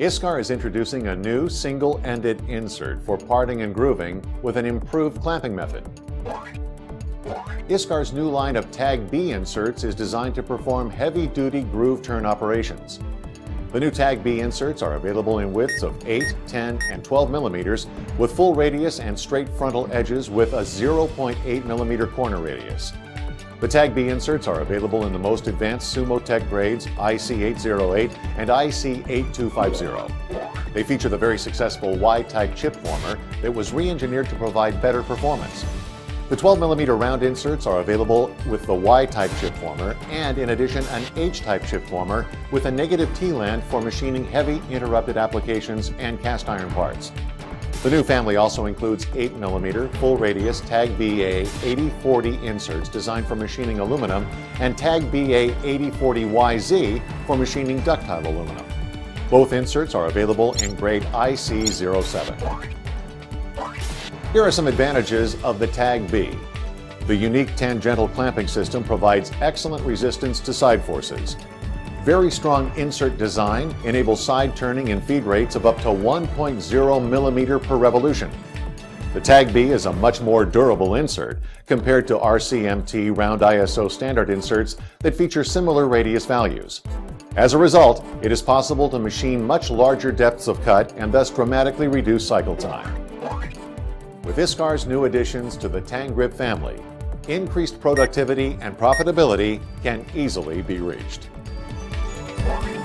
ISCAR is introducing a new single-ended insert for parting and grooving with an improved clamping method. ISCAR's new line of Tag B inserts is designed to perform heavy-duty groove turn operations. The new Tag B inserts are available in widths of 8, 10, and 12 millimeters with full radius and straight frontal edges with a 0.8 millimeter corner radius. The Tag B inserts are available in the most advanced Sumotech grades IC808 and IC8250. They feature the very successful Y-type chip former that was re-engineered to provide better performance. The 12mm round inserts are available with the Y-type chip former and, in addition, an H-type chip former with a negative T-land for machining heavy interrupted applications and cast iron parts. The new family also includes 8mm full radius Tag BA 8040 inserts designed for machining aluminum and Tag BA 8040YZ for machining ductile aluminum. Both inserts are available in grade IC07. Here are some advantages of the Tag B. The unique tangential clamping system provides excellent resistance to side forces. Very strong insert design enables side turning and feed rates of up to 1.0 millimeter per revolution. The Tag B is a much more durable insert compared to RCMT round ISO standard inserts that feature similar radius values. As a result, it is possible to machine much larger depths of cut and thus dramatically reduce cycle time. With ISCAR's new additions to the TangGrip family, increased productivity and profitability can easily be reached.